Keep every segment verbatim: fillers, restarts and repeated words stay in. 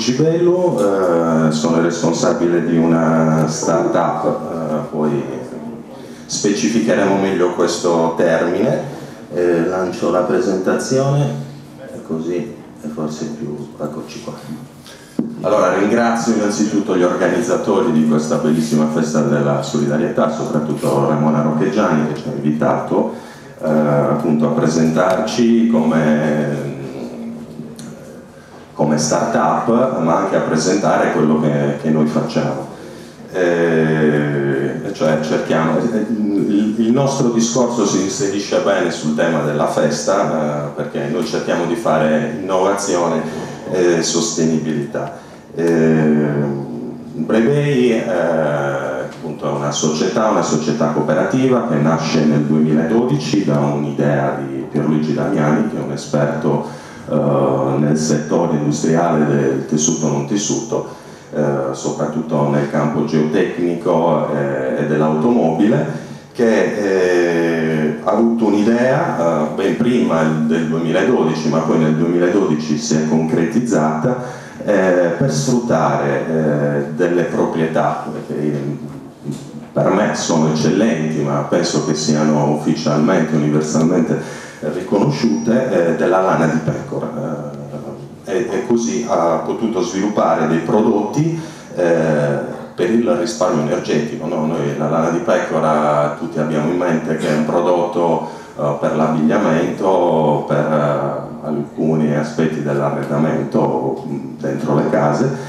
Cibellu, eh, sono il responsabile di una startup, eh, poi specificheremo meglio questo termine, eh, lancio la presentazione e così è forse più... eccoci qua. Allora ringrazio innanzitutto gli organizzatori di questa bellissima festa della solidarietà, soprattutto Ramona Roccheggiani che ci ha invitato eh, appunto a presentarci come come start-up, ma anche a presentare quello che, che noi facciamo. Eh, cioè cerchiamo, il, il nostro discorso si inserisce bene sul tema della festa, eh, perché noi cerchiamo di fare innovazione e sostenibilità. Eh, Brevei eh, appunto è una società, una società cooperativa che nasce nel duemiladodici da un'idea di Pierluigi Damiani, che è un esperto Uh, nel settore industriale del tessuto non tessuto, uh, soprattutto nel campo geotecnico eh, e dell'automobile, che eh, ha avuto un'idea uh, ben prima del duemiladodici, ma poi nel duemiladodici si è concretizzata eh, per sfruttare eh, delle proprietà che per me sono eccellenti, ma penso che siano ufficialmente, universalmente riconosciute, eh, della lana di pecora, eh, e, e così ha potuto sviluppare dei prodotti eh, per il risparmio energetico, no? Noi la lana di pecora tutti abbiamo in mente che è un prodotto eh, per l'abbigliamento, per eh, alcuni aspetti dell'arredamento dentro le case,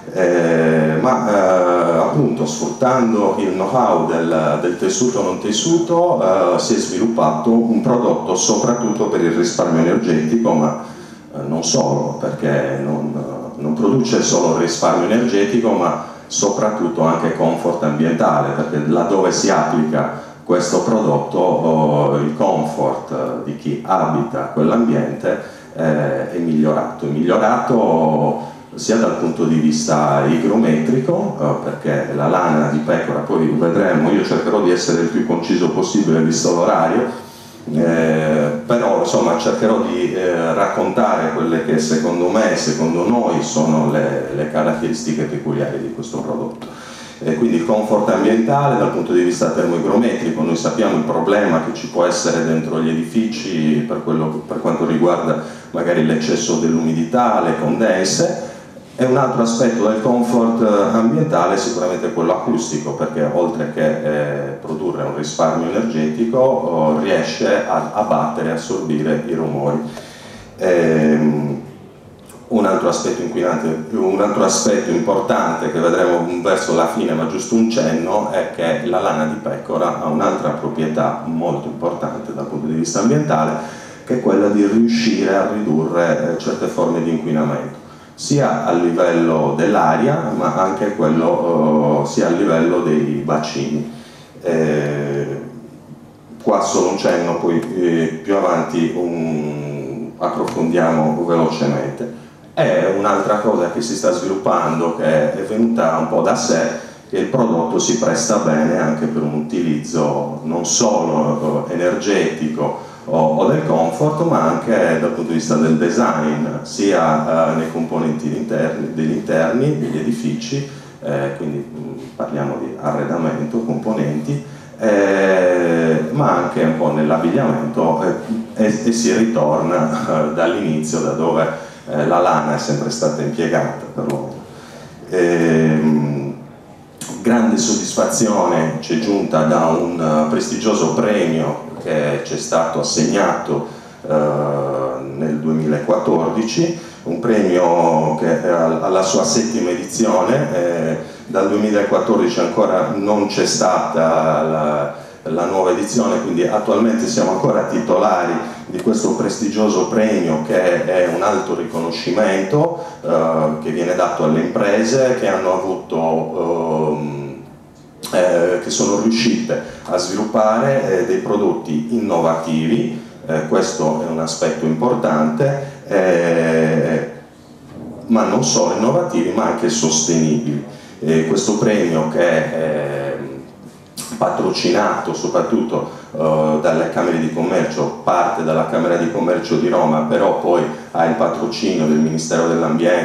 Eh, ma eh, appunto sfruttando il know-how del, del tessuto non tessuto eh, si è sviluppato un prodotto soprattutto per il risparmio energetico, ma eh, non solo, perché non, non produce solo risparmio energetico, ma soprattutto anche comfort ambientale, perché laddove si applica questo prodotto oh, il comfort di chi abita quell'ambiente eh, è migliorato, è migliorato sia dal punto di vista igrometrico, eh, perché la lana di pecora, poi vedremo, io cercherò di essere il più conciso possibile visto l'orario, eh, però insomma cercherò di eh, raccontare quelle che secondo me, secondo noi sono le, le caratteristiche peculiari di questo prodotto. E quindi il comfort ambientale dal punto di vista termoigrometrico, noi sappiamo il problema che ci può essere dentro gli edifici per, quello, per quanto riguarda magari l'eccesso dell'umidità, le condense. E un altro aspetto del comfort ambientale è sicuramente quello acustico, perché oltre che eh, produrre un risparmio energetico oh, riesce a abbattere e assorbire i rumori. Ehm, un altro aspetto inquinante, un altro aspetto importante che vedremo verso la fine, ma giusto un cenno, è che la lana di pecora ha un'altra proprietà molto importante dal punto di vista ambientale, che è quella di riuscire a ridurre eh, certe forme di inquinamento, sia a livello dell'aria ma anche quello, uh, sia a livello dei bacini. Eh, qua solo un cenno, poi eh, più avanti un, approfondiamo velocemente. È un'altra cosa che si sta sviluppando, che è venuta un po' da sé, che il prodotto si presta bene anche per un utilizzo non solo uh, energetico o del comfort, ma anche dal punto di vista del design, sia eh, nei componenti interni, degli interni degli edifici, eh, quindi mh, parliamo di arredamento, componenti, eh, ma anche un po' nell'abbigliamento, eh, e, e si ritorna eh, dall'inizio, da dove eh, la lana è sempre stata impiegata per l'uomo. Grande soddisfazione ci è giunta da un uh, prestigioso premio che ci è stato assegnato uh, nel duemilaquattordici, un premio che è alla sua settima edizione. Eh, dal duemilaquattordici ancora non c'è stata la, la nuova edizione, quindi attualmente siamo ancora titolari di questo prestigioso premio, che è un alto riconoscimento uh, che viene dato alle imprese che hanno avuto uh, Eh, che sono riuscite a sviluppare eh, dei prodotti innovativi, eh, questo è un aspetto importante, eh, ma non solo innovativi ma anche sostenibili. Eh, questo premio, che è eh, patrocinato soprattutto eh, dalle Camere di Commercio, parte dalla Camera di Commercio di Roma, però poi ha il patrocinio del Ministero dell'Ambiente,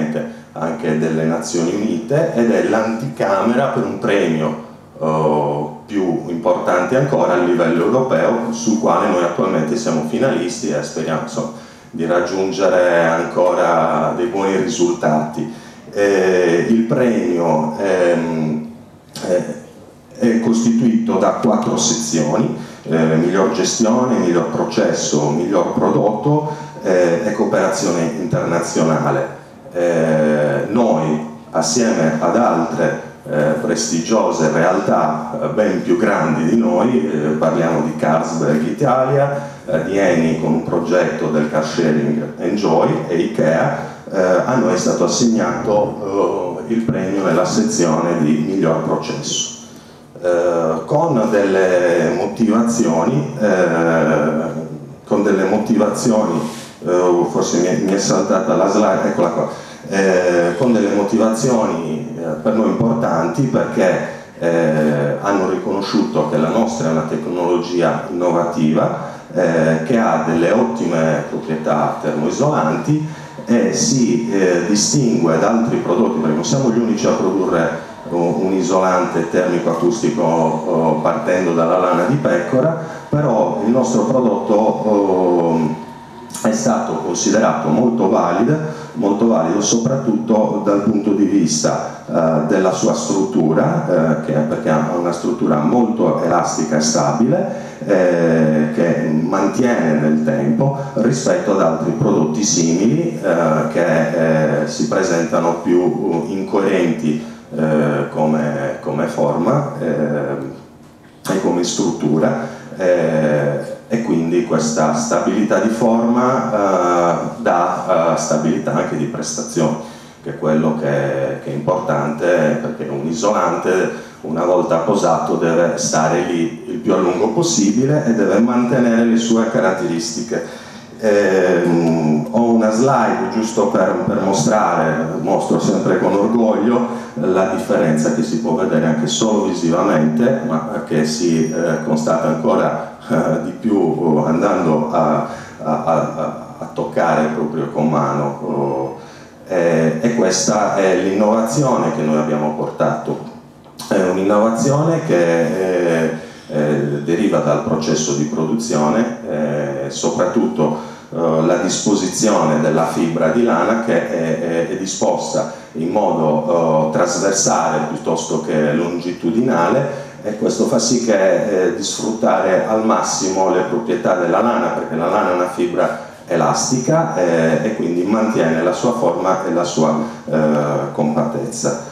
anche delle Nazioni Unite, ed è l'anticamera per un premio uh, più importante ancora a livello europeo, sul quale noi attualmente siamo finalisti e speriamo, insomma, di raggiungere ancora dei buoni risultati. Eh, il premio ehm, eh, è costituito da quattro sezioni: eh, miglior gestione, miglior processo, miglior prodotto eh, e cooperazione internazionale. Eh, noi, assieme ad altre eh, prestigiose realtà eh, ben più grandi di noi, eh, parliamo di Carlsberg Italia, eh, di Eni con un progetto del car sharing Enjoy e Ikea, eh, a noi è stato assegnato eh, il premio nella sezione di miglior processo. Eh, con delle motivazioni, eh, con delle motivazioni, eh, forse mi è, mi è saltata la slide, eccola qua, eh, con delle motivazioni eh, per noi importanti, perché eh, hanno riconosciuto che la nostra è una tecnologia innovativa, eh, che ha delle ottime proprietà termoisolanti e si eh, distingue da altri prodotti, perché non siamo gli unici a produrre un isolante termico-acustico partendo dalla lana di pecora, però il nostro prodotto è stato considerato molto valido, molto valido soprattutto dal punto di vista eh, della sua struttura, eh, che, perché ha una struttura molto elastica e stabile, eh, che mantiene nel tempo rispetto ad altri prodotti simili eh, che eh, si presentano più incoerenti Eh, come, come forma eh, e come struttura, eh, e quindi questa stabilità di forma eh, dà eh, stabilità anche di prestazione, che è quello che, che è importante, perché un isolante una volta posato deve stare lì il più a lungo possibile e deve mantenere le sue caratteristiche. Eh, ho una slide giusto per, per mostrare, mostro sempre con orgoglio la differenza che si può vedere anche solo visivamente, ma che si eh, constata ancora eh, di più andando a, a, a, a toccare proprio con mano, oh, eh, e questa è l'innovazione che noi abbiamo portato. È un'innovazione che eh, eh, deriva dal processo di produzione, eh, soprattutto la disposizione della fibra di lana, che è, è, è disposta in modo uh, trasversale piuttosto che longitudinale, e questo fa sì che eh, di sfruttare al massimo le proprietà della lana, perché la lana è una fibra elastica eh, e quindi mantiene la sua forma e la sua eh, compattezza.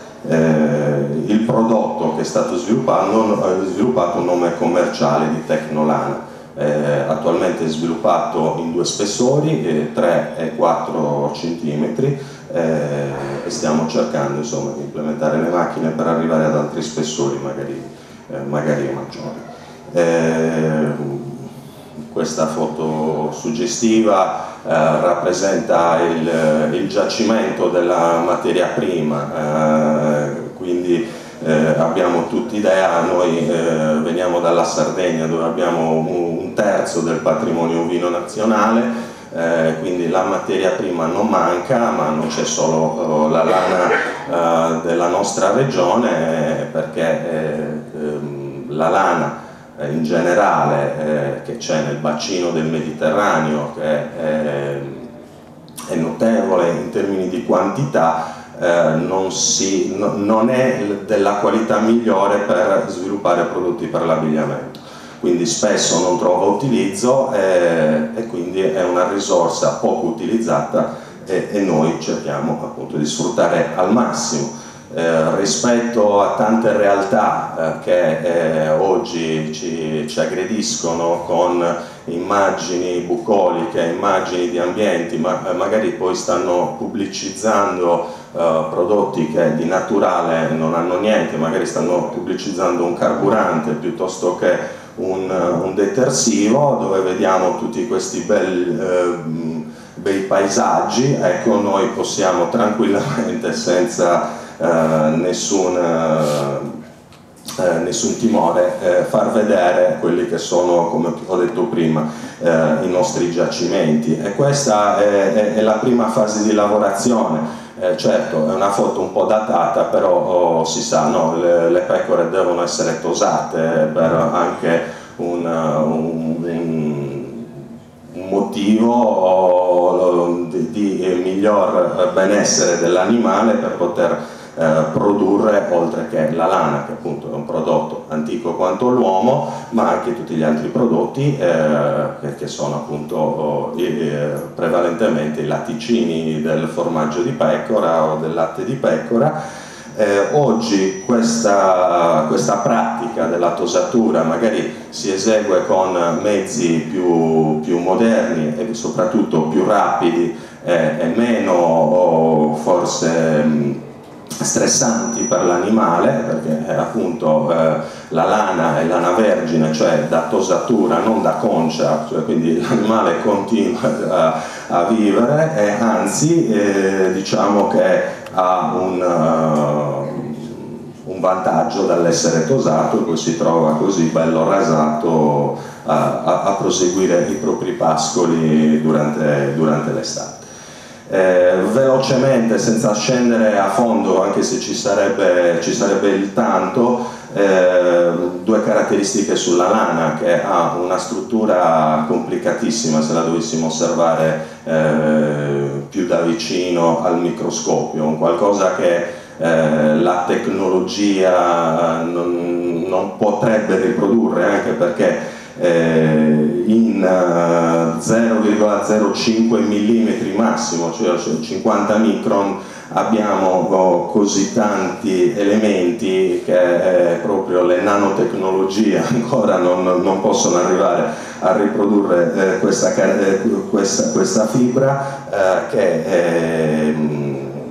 Eh, il prodotto che è stato sviluppato ha sviluppato un nome commerciale di Tecnolana. Eh, attualmente è sviluppato in due spessori, eh, tre e quattro centimetri, eh, e stiamo cercando, insomma, di implementare le macchine per arrivare ad altri spessori magari, eh, magari maggiori. Eh, questa foto suggestiva eh, rappresenta il, il giacimento della materia prima, eh, quindi Eh, abbiamo tutti idea, noi eh, veniamo dalla Sardegna, dove abbiamo un, un terzo del patrimonio ovino nazionale, eh, quindi la materia prima non manca, ma non c'è solo eh, la lana eh, della nostra regione, perché eh, ehm, la lana eh, in generale eh, che c'è nel bacino del Mediterraneo, che è, è notevole in termini di quantità, Eh, non, si, no, non è della qualità migliore per sviluppare prodotti per l'abbigliamento, quindi spesso non trova utilizzo eh, e quindi è una risorsa poco utilizzata e, e noi cerchiamo appunto di sfruttare al massimo. Eh, rispetto a tante realtà eh, che eh, oggi ci, ci aggrediscono con immagini bucoliche, immagini di ambienti, ma eh, magari poi stanno pubblicizzando eh, prodotti che di naturale non hanno niente, magari stanno pubblicizzando un carburante piuttosto che un, un detersivo, dove vediamo tutti questi bel, eh, bei paesaggi. Ecco, noi possiamo tranquillamente, senza Uh, nessun, uh, uh, nessun timore, uh, far vedere quelli che sono, come ho detto prima, uh, i nostri giacimenti, e questa è, è, è la prima fase di lavorazione. Eh, certo, è una foto un po' datata, però oh, si sa, no, le, le pecore devono essere tosate per anche un, un, un, un motivo oh, di, di miglior benessere dell'animale, per poter eh, produrre, oltre che la lana, che appunto è un prodotto antico quanto l'uomo, ma anche tutti gli altri prodotti eh, che sono appunto oh, eh, prevalentemente i latticini del formaggio di pecora o del latte di pecora. Eh, oggi questa, questa pratica della tosatura magari si esegue con mezzi più, più moderni e soprattutto più rapidi eh, e meno oh, forse mh, stressanti per l'animale, perché eh, appunto eh, la lana è lana vergine, cioè da tosatura, non da concia, cioè, quindi l'animale continua a, a vivere e anzi eh, diciamo che ha un, uh, un vantaggio dall'essere tosato, e poi si trova così bello rasato a, a, a proseguire i propri pascoli durante, durante l'estate. Eh, velocemente, senza scendere a fondo, anche se ci sarebbe, ci sarebbe il tanto, eh, due caratteristiche sulla lana, che ha una struttura complicatissima se la dovessimo osservare eh, più da vicino al microscopio, un qualcosa che eh, la tecnologia non, non potrebbe riprodurre, anche perché Eh, in uh, zero virgola zero cinque millimetri massimo, cioè cinquanta micron, abbiamo oh, così tanti elementi che eh, proprio le nanotecnologie ancora non, non possono arrivare a riprodurre eh, questa, eh, questa, questa fibra eh, che eh,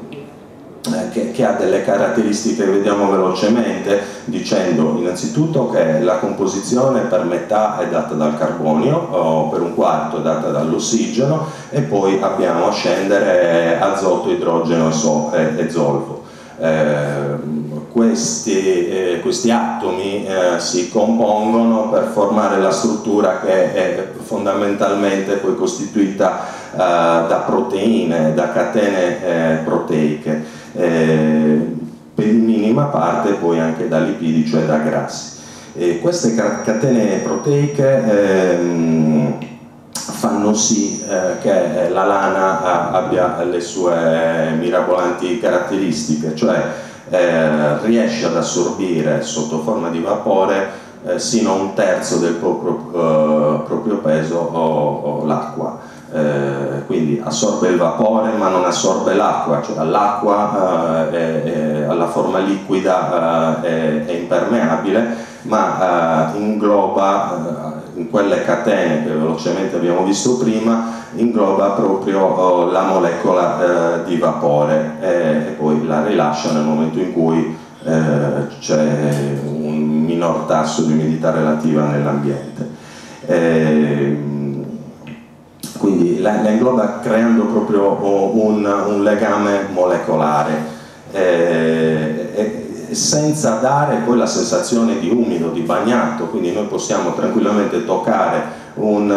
Che, che ha delle caratteristiche, vediamo velocemente, dicendo innanzitutto che la composizione per metà è data dal carbonio, o per un quarto è data dall'ossigeno, e poi abbiamo a scendere azoto, idrogeno e, e zolfo. Eh, questi, eh, questi atomi eh, si compongono per formare la struttura che è fondamentalmente poi costituita eh, da proteine, da catene eh, proteiche. Eh, per minima parte poi anche da lipidi, cioè da grassi. E queste catene proteiche ehm, fanno sì eh, che la lana abbia le sue mirabolanti caratteristiche, cioè eh, riesce ad assorbire sotto forma di vapore eh, sino a un terzo del proprio, eh, proprio peso o, o l'acqua. Eh, quindi assorbe il vapore ma non assorbe l'acqua, cioè l'acqua eh, alla forma liquida eh, è, è impermeabile, ma eh, ingloba eh, in quelle catene che velocemente abbiamo visto prima, ingloba proprio oh, la molecola eh, di vapore e, e poi la rilascia nel momento in cui eh, c'è un minor tasso di umidità relativa nell'ambiente. Eh, quindi la, la ingloba creando proprio un, un legame molecolare eh, eh, senza dare poi la sensazione di umido, di bagnato, quindi noi possiamo tranquillamente toccare un,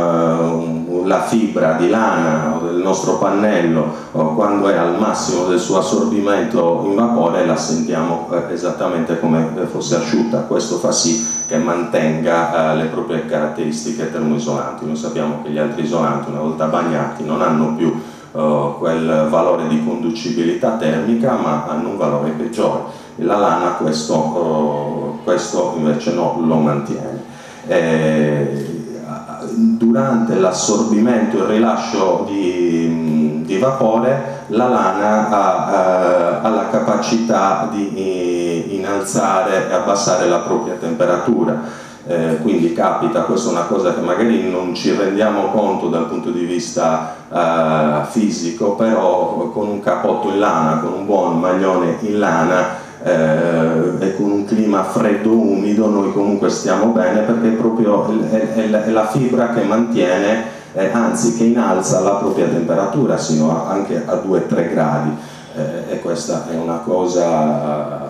un, la fibra di lana del nostro pannello o quando è al massimo del suo assorbimento in vapore e la sentiamo eh, esattamente come fosse asciutta. Questo fa sì che mantenga eh, le proprie caratteristiche termoisolanti. Noi sappiamo che gli altri isolanti, una volta bagnati, non hanno più eh, quel valore di conducibilità termica, ma hanno un valore peggiore. La lana questo, eh, questo invece no, lo mantiene. Eh, durante l'assorbimento e il rilascio di, di vapore, la lana ha, eh, ha la capacità di innalzare e abbassare la propria temperatura, eh, quindi capita, questa è una cosa che magari non ci rendiamo conto dal punto di vista eh, fisico, però con un cappotto in lana, con un buon maglione in lana Eh, e con un clima freddo umido noi comunque stiamo bene, perché proprio è, è, è la fibra che mantiene, eh, anzi che innalza la propria temperatura sino a, anche a due tre gradi eh, e questa è una cosa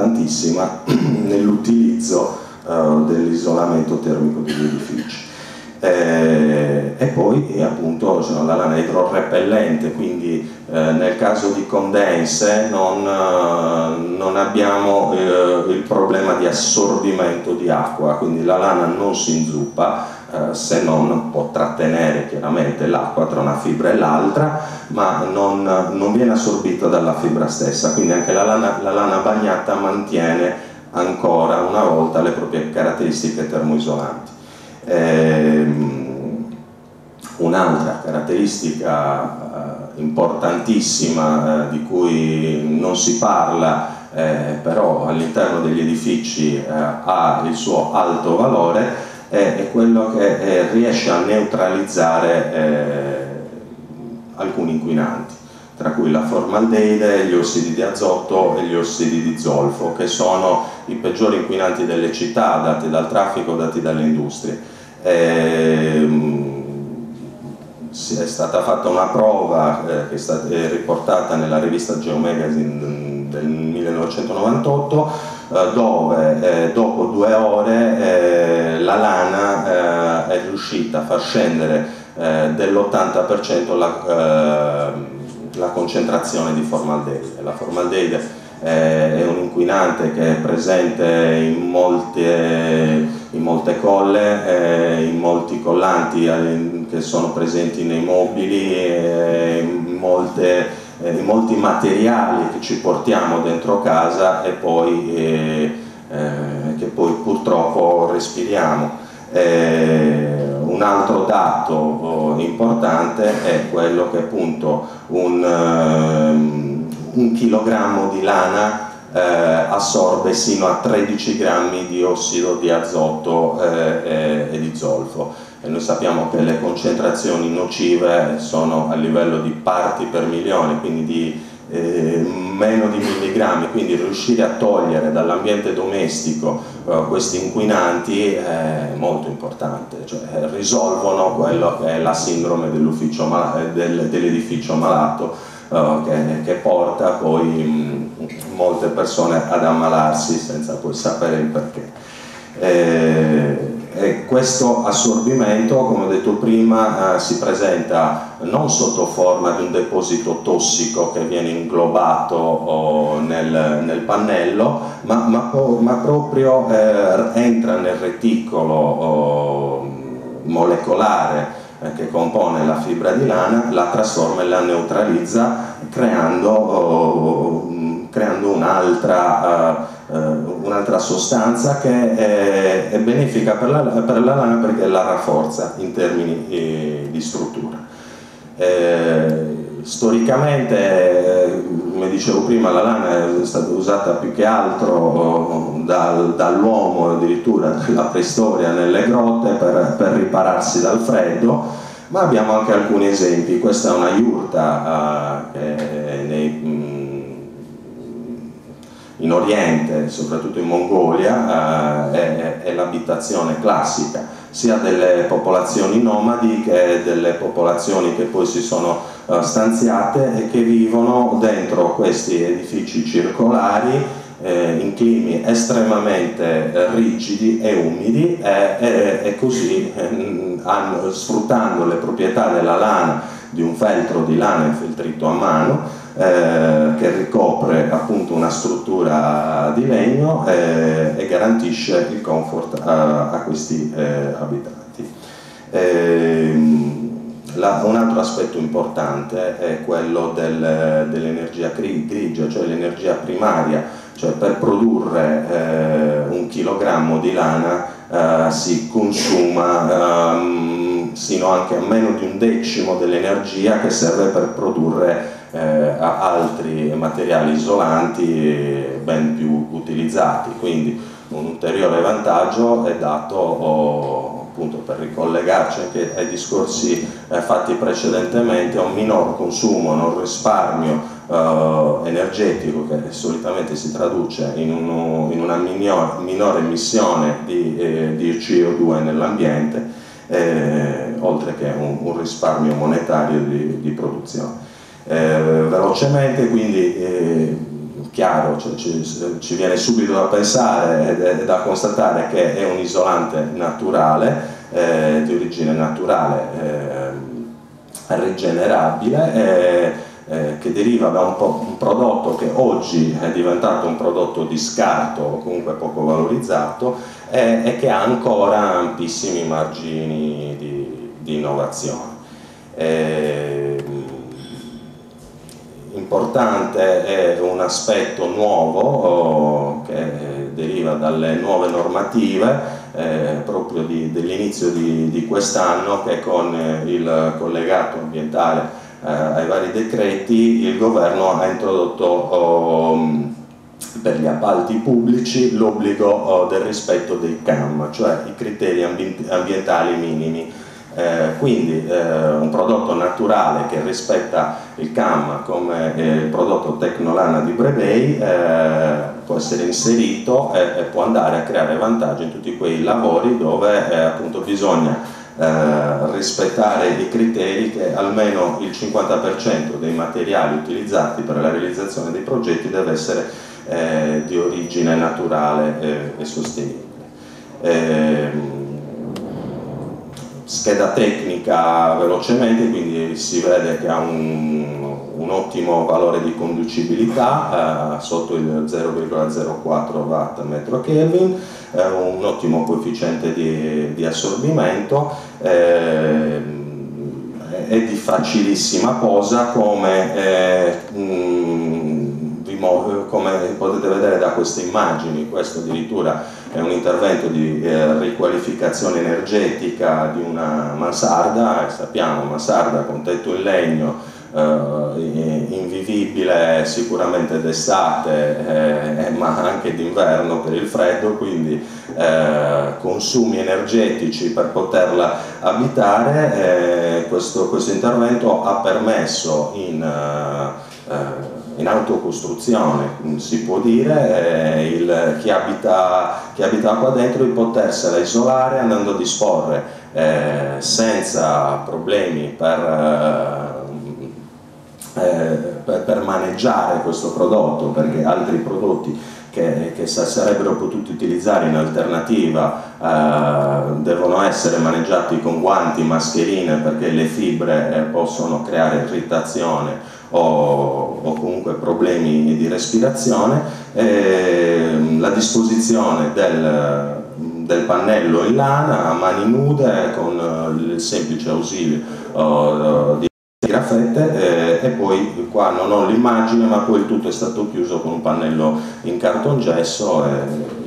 importantissima nell'utilizzo eh, dell'isolamento termico degli edifici. Eh, e poi eh, appunto cioè, la lana è idrorepellente, quindi eh, nel caso di condense non, eh, non abbiamo eh, il problema di assorbimento di acqua, quindi la lana non si inzuppa, eh, se non può trattenere chiaramente l'acqua tra una fibra e l'altra, ma non, non viene assorbita dalla fibra stessa, quindi anche la lana, la lana bagnata mantiene ancora una volta le proprie caratteristiche termoisolanti. Ehm, un'altra caratteristica eh, importantissima eh, di cui non si parla eh, però all'interno degli edifici eh, ha il suo alto valore è, è quello che eh, riesce a neutralizzare eh, alcuni inquinanti, tra cui la formaldeide, gli ossidi di azoto e gli ossidi di zolfo, che sono i peggiori inquinanti delle città, dati dal traffico, dati dalle industrie. Eh, è stata fatta una prova eh, che è stata è riportata nella rivista Geomagazine del millenovecentonovantotto eh, dove eh, dopo due ore eh, la lana eh, è riuscita a far scendere eh, dell'ottanta per cento la, eh, la concentrazione di formaldeide. La formaldeide è un inquinante che è presente in molte, in molte colle, in molti collanti che sono presenti nei mobili, in, molte, in molti materiali che ci portiamo dentro casa e poi, eh, che poi purtroppo respiriamo. Eh, un altro dato importante è quello che appunto un um, un chilogrammo di lana eh, assorbe sino a tredici grammi di ossido di azoto eh, e, e di zolfo. E noi sappiamo che le concentrazioni nocive sono a livello di parti per milione, quindi di eh, meno di milligrammi, quindi riuscire a togliere dall'ambiente domestico eh, questi inquinanti è molto importante, cioè risolvono quello che è la sindrome dell'ufficio mal- del, dell'edificio malato. Uh, che, che porta poi mh, molte persone ad ammalarsi senza poi sapere il perché. Eh, e questo assorbimento, come ho detto prima, eh, si presenta non sotto forma di un deposito tossico che viene inglobato oh, nel, nel pannello, ma, ma, ma proprio eh, entra nel reticolo oh, molecolare che compone la fibra di lana, la trasforma e la neutralizza creando, oh, creando un'altra uh, uh, un'altra sostanza che è, è benefica per la, per la lana perché la rafforza in termini eh, di struttura. Eh, storicamente, eh, come dicevo prima, la lana è stata usata più che altro oh, dal, dall'uomo addirittura nella preistoria nelle grotte per, per ripararsi dal freddo, ma abbiamo anche alcuni esempi. Questa è una iurta uh, che nei, mh, in Oriente, soprattutto in Mongolia, uh, è, è l'abitazione classica sia delle popolazioni nomadi che delle popolazioni che poi si sono uh, stanziate e che vivono dentro questi edifici circolari eh, in climi estremamente eh, rigidi e umidi e, e, e così eh, hanno, sfruttando le proprietà della lana, di un feltro di lana infeltrito a mano eh, che ricopre appunto una struttura di legno eh, e garantisce il comfort a, a questi eh, abitanti. Eh, La, un altro aspetto importante è quello del, dell'energia grigia, cioè l'energia primaria, cioè per produrre eh, un chilogrammo di lana eh, si consuma um, sino anche a meno di un decimo dell'energia che serve per produrre eh, altri materiali isolanti ben più utilizzati, quindi un ulteriore vantaggio è dato oh, appunto per ricollegarci anche ai discorsi eh, fatti precedentemente, a un minor consumo, un risparmio eh, energetico che solitamente si traduce in, uno, in una minor, minore emissione di, eh, di C O due nell'ambiente, eh, oltre che un, un risparmio monetario di, di produzione. Eh, velocemente quindi eh, chiaro, cioè, ci, ci viene subito da pensare e da constatare che è un isolante naturale, eh, di origine naturale eh, rigenerabile, eh, eh, che deriva da un, po un prodotto che oggi è diventato un prodotto di scarto o comunque poco valorizzato eh, e che ha ancora ampissimi margini di, di innovazione. Eh, importante è un aspetto nuovo oh, che deriva dalle nuove normative eh, proprio dell'inizio di, di quest'anno, che con il collegato ambientale eh, ai vari decreti il governo ha introdotto oh, per gli appalti pubblici l'obbligo oh, del rispetto dei C A M, cioè i criteri ambientali minimi. Eh, quindi eh, un prodotto naturale che rispetta il C A M come eh, il prodotto Tecnolana di Brebei eh, può essere inserito e, e può andare a creare vantaggi in tutti quei lavori dove eh, appunto bisogna eh, rispettare i criteri che almeno il cinquanta per cento dei materiali utilizzati per la realizzazione dei progetti deve essere eh, di origine naturale eh, e sostenibile. Eh, Scheda tecnica velocemente, quindi si vede che ha un, un ottimo valore di conducibilità eh, sotto il zero virgola zero quattro watt metro Kelvin, eh, un ottimo coefficiente di, di assorbimento, eh, è di facilissima posa come, eh, mh, come potete vedere da queste immagini. Questo addirittura è un intervento di eh, riqualificazione energetica di una mansarda, e sappiamo, mansarda con tetto in legno, eh, invivibile sicuramente d'estate eh, ma anche d'inverno per il freddo, quindi eh, consumi energetici per poterla abitare. Eh, questo, questo intervento ha permesso in eh, in autocostruzione, si può dire, eh, il, chi, abita, chi abita qua dentro di potersela isolare andando a disporre eh, senza problemi per, eh, per, per maneggiare questo prodotto, perché altri prodotti che, che sarebbero potuti utilizzare in alternativa eh, devono essere maneggiati con guanti, mascherine, perché le fibre eh, possono creare irritazione O, o comunque problemi di respirazione. Eh, la disposizione del, del pannello in lana a mani nude con il semplice ausilio oh, di graffette eh, e poi qua non ho l'immagine, ma poi il tutto è stato chiuso con un pannello in cartongesso e,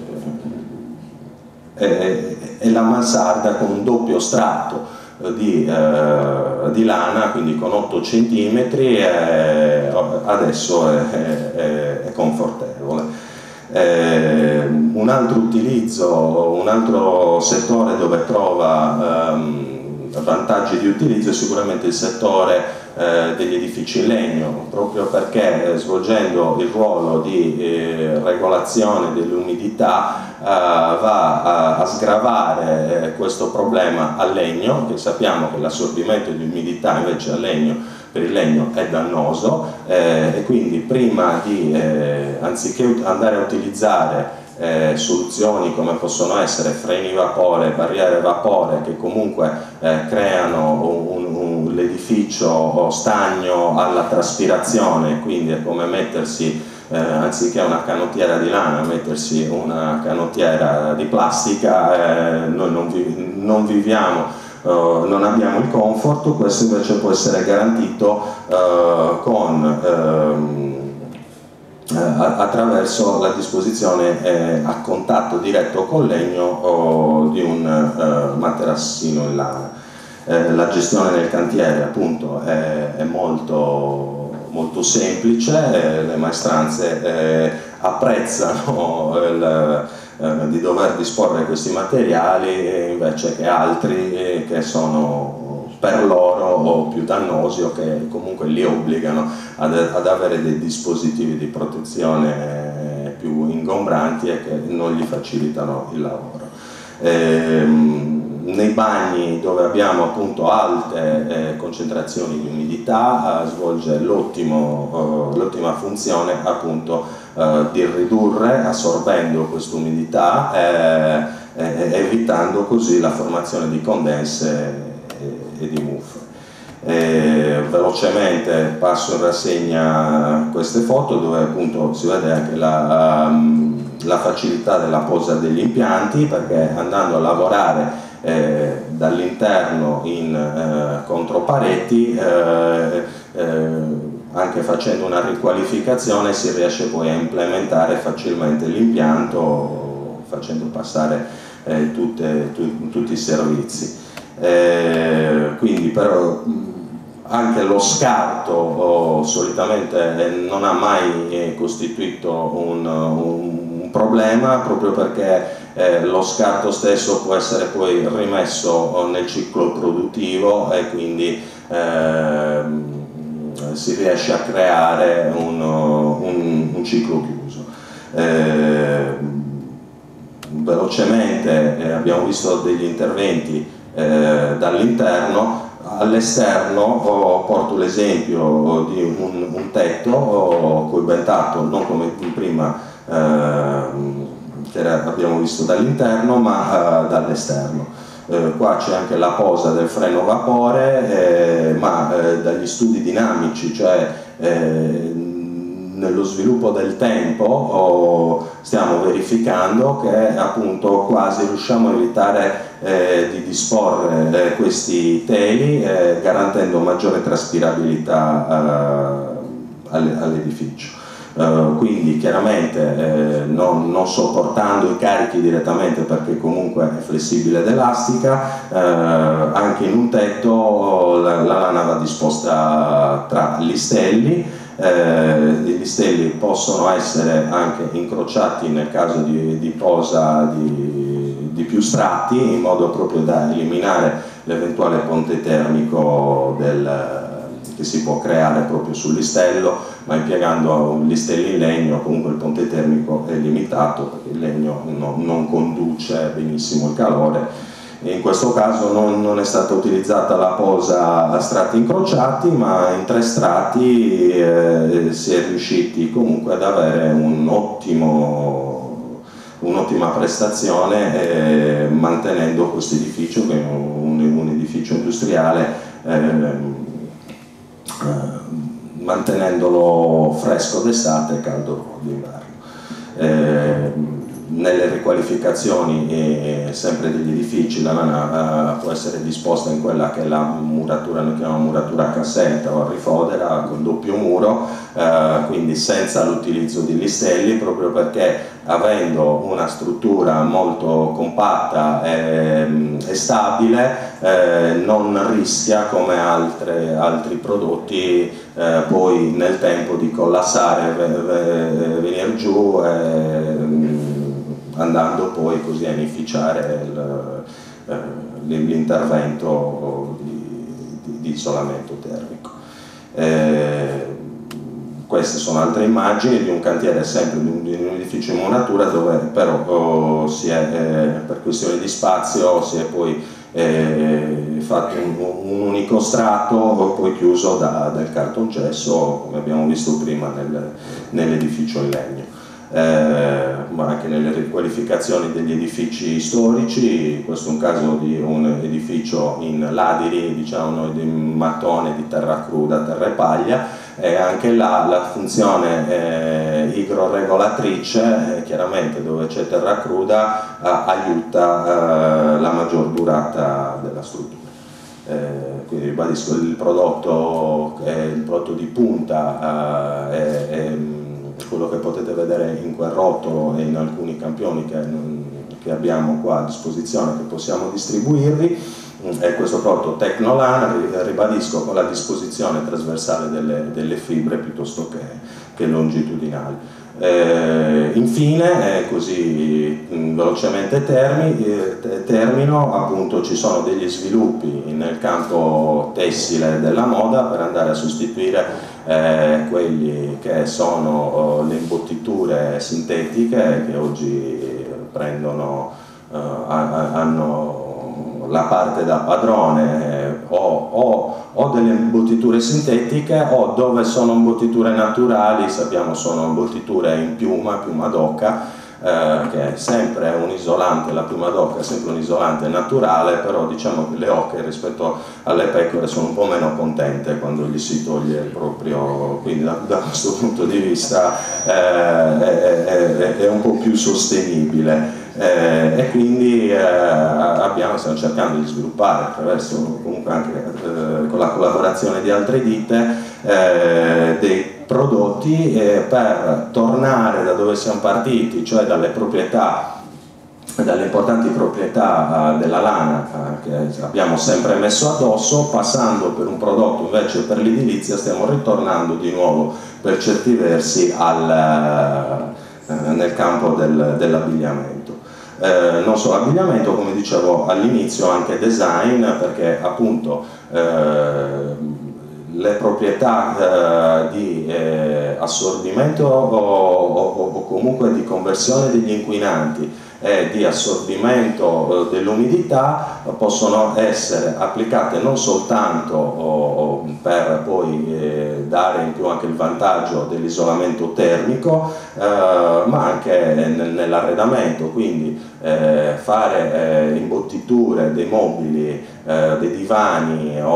e, e la mansarda con un doppio strato Di, eh, di lana, quindi con otto centimetri, e adesso è, è, è confortevole. Eh, un altro utilizzo, un altro settore dove trova ehm, vantaggi di utilizzo è sicuramente il settore eh, degli edifici in legno, proprio perché eh, svolgendo il ruolo di eh, regolazione dell'umidità Uh, va a, a sgravare eh, questo problema al legno, che sappiamo che l'assorbimento di umidità invece al legno, per il legno è dannoso, eh, e quindi prima di, eh, anziché andare a utilizzare eh, soluzioni come possono essere freni vapore, barriere vapore, che comunque eh, creano l'edificio stagno alla traspirazione, quindi è come mettersi Eh, anziché una canottiera di lana mettersi una canottiera di plastica, eh, noi non, vi, non viviamo, eh, non abbiamo il comfort. Questo invece può essere garantito eh, con, eh, attraverso la disposizione eh, a contatto diretto col legno o di un eh, materassino in lana. Eh, la gestione nel cantiere appunto è, è molto molto semplice, eh, le maestranze eh, apprezzano il, eh, di dover disporre questi materiali eh, invece che altri eh, che sono per loro o più dannosi o che comunque li obbligano ad, ad avere dei dispositivi di protezione eh, più ingombranti e che non gli facilitano il lavoro. Eh, nei bagni dove abbiamo appunto alte eh, concentrazioni di umidità eh, svolge l'ottima funzione appunto eh, di ridurre assorbendo quest'umidità, eh, eh, evitando così la formazione di condense e, e di muffe. Eh, velocemente passo in rassegna queste foto dove appunto si vede anche la, um, la facilità della posa degli impianti, perché andando a lavorare eh, dall'interno in eh, contropareti, eh, eh, anche facendo una riqualificazione si riesce poi a implementare facilmente l'impianto facendo passare eh, tutte, tu, tutti i servizi. Eh, quindi però anche lo scarto oh, solitamente non ha mai eh, costituito un, un, un problema, proprio perché eh, lo scarto stesso può essere poi rimesso oh, nel ciclo produttivo e quindi eh, si riesce a creare un, un, un ciclo chiuso. Eh, velocemente eh, abbiamo visto degli interventi Eh, dall'interno. All'esterno oh, porto l'esempio di un, un tetto oh, coibentato non come prima eh, che era, abbiamo visto dall'interno, ma eh, dall'esterno. Eh, qua c'è anche la posa del freno vapore, eh, ma eh, dagli studi dinamici, cioè eh, nello sviluppo del tempo oh, stiamo verificando che appunto quasi riusciamo a evitare eh, di disporre eh, questi teli eh, garantendo maggiore traspirabilità eh, all'edificio. Uh, quindi chiaramente eh, non, non sopportando i carichi direttamente, perché comunque è flessibile ed elastica, eh, anche in un tetto la, la lana va disposta tra listelli. Eh, I listelli possono essere anche incrociati nel caso di, di posa di, di più strati, in modo proprio da eliminare l'eventuale ponte termico del che si può creare proprio sul listello, ma impiegando listelli in legno comunque il ponte termico è limitato, perché il legno no, non conduce benissimo il calore. E in questo caso non, non è stata utilizzata la posa a strati incrociati, ma in tre strati eh, si è riusciti comunque ad avere un ottimo, un'ottima prestazione eh, mantenendo questo edificio, che è un, un edificio industriale, eh, mantenendolo fresco d'estate e caldo d'inverno. Eh, nelle riqualificazioni eh, sempre degli edifici la lana eh, può essere disposta in quella che è la muratura, noi chiamiamo muratura a cassetta o a rifodera con doppio muro, eh, quindi senza l'utilizzo di listelli, proprio perché avendo una struttura molto compatta e, e stabile eh, non rischia come altre, altri prodotti eh, poi nel tempo di collassare, venire giù e, andando poi così a inficiare l'intervento di, di, di isolamento termico. Eh, queste sono altre immagini di un cantiere, sempre di un, di un edificio in muratura, dove però oh, si è, eh, per questione di spazio si è poi eh, fatto un, un unico strato, poi chiuso da, dal cartongesso, come abbiamo visto prima nel, nell'edificio in legno. Eh, ma anche nelle riqualificazioni degli edifici storici. Questo è un caso di un edificio in ladiri, diciamo noi, di mattone, di terra cruda, terra e paglia, e anche là la funzione eh, idroregolatrice, eh, chiaramente dove c'è terra cruda, eh, aiuta eh, la maggior durata della struttura. Eh, quindi ribadisco, il prodotto, è il prodotto di punta eh, è, è quello che potete vedere in quel rotolo e in alcuni campioni che, che abbiamo qua a disposizione, che possiamo distribuirvi, è questo prodotto Tecnolan, ribadisco, con la disposizione trasversale delle, delle fibre piuttosto che, che longitudinali. Eh, infine, eh, così mh, velocemente termi, eh, termino, appunto ci sono degli sviluppi nel campo tessile della moda per andare a sostituire eh, quelli che sono oh, le imbottiture sintetiche che oggi prendono, eh, hanno la parte da padrone o, o, o delle imbottiture sintetiche o dove sono imbottiture naturali, sappiamo sono imbottiture in piuma, piuma d'oca, Eh, che è sempre un isolante, la piuma d'oca è sempre un isolante naturale, però diciamo che le oche rispetto alle pecore sono un po' meno contente quando gli si toglie il proprio, quindi da, da questo punto di vista eh, è, è, è un po' più sostenibile. Eh, e quindi eh, abbiamo, stiamo cercando di sviluppare attraverso comunque anche eh, con la collaborazione di altre ditte eh, dei prodotti eh, per tornare da dove siamo partiti, cioè dalle proprietà, dalle importanti proprietà eh, della lana eh, che abbiamo sempre messo addosso, passando per un prodotto invece per l'edilizia, stiamo ritornando di nuovo per certi versi al, eh, nel campo del, dell'abbigliamento. Eh, non solo abbigliamento, come dicevo all'inizio, anche design, perché appunto eh, le proprietà eh, di eh, assorbimento o, o, o comunque di conversione degli inquinanti e di assorbimento eh, dell'umidità possono essere applicate non soltanto o, per poi eh, dare in più anche il vantaggio dell'isolamento termico, eh, ma anche nel, nell'arredamento, quindi eh, fare eh, imbottiture dei mobili, eh, dei divani o,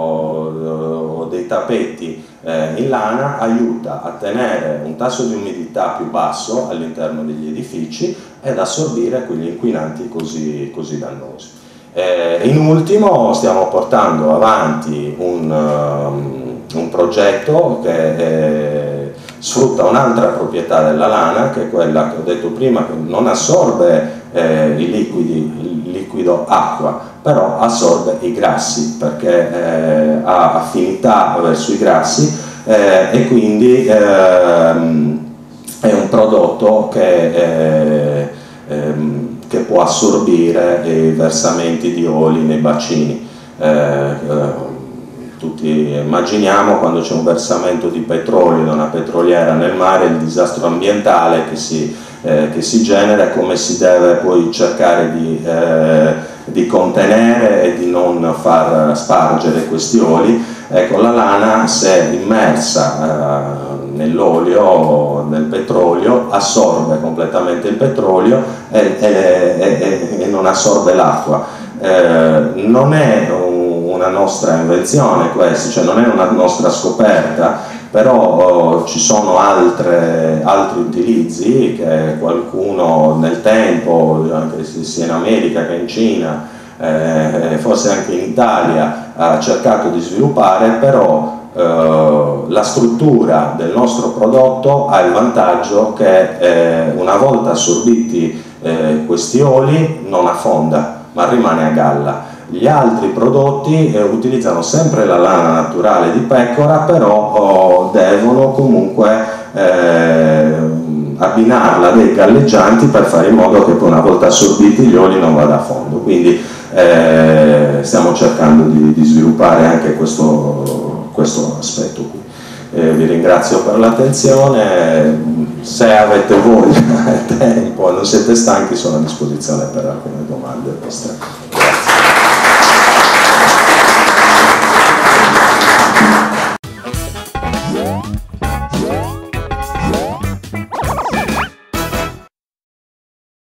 o dei tappeti eh, in lana aiuta a tenere un tasso di umidità più basso all'interno degli edifici ed assorbire quegli inquinanti così, così dannosi. Eh, in ultimo stiamo portando avanti un, um, un progetto che eh, sfrutta un'altra proprietà della lana, che è quella che ho detto prima, che non assorbe eh, i liquidi, il liquido acqua, però assorbe i grassi perché eh, ha affinità verso i grassi eh, e quindi ehm, è un prodotto che, eh, ehm, che può assorbire i versamenti di oli nei bacini. Eh, eh, tutti immaginiamo quando c'è un versamento di petrolio da una petroliera nel mare, il disastro ambientale che si, eh, che si genera e come si deve poi cercare di, eh, di contenere e di non far spargere questi oli. Ecco, la lana, se immersa eh, nell'olio, nel petrolio, assorbe completamente il petrolio e, e, e, e non assorbe l'acqua. Eh, non è un, una nostra invenzione questa, cioè non è una nostra scoperta, però oh, ci sono altre, altri utilizzi che qualcuno nel tempo, anche sia in America che in Cina, eh, forse anche in Italia, ha cercato di sviluppare, però Uh, la struttura del nostro prodotto ha il vantaggio che eh, una volta assorbiti eh, questi oli non affonda ma rimane a galla. Gli altri prodotti eh, utilizzano sempre la lana naturale di pecora, però oh, devono comunque eh, abbinarla a dei galleggianti per fare in modo che poi una volta assorbiti gli oli non vada a fondo. Quindi eh, stiamo cercando di, di sviluppare anche questo questo aspetto qui. Eh, vi ringrazio per l'attenzione, se avete voglia e tempo, non siete stanchi, sono a disposizione per alcune domande vostre. Grazie.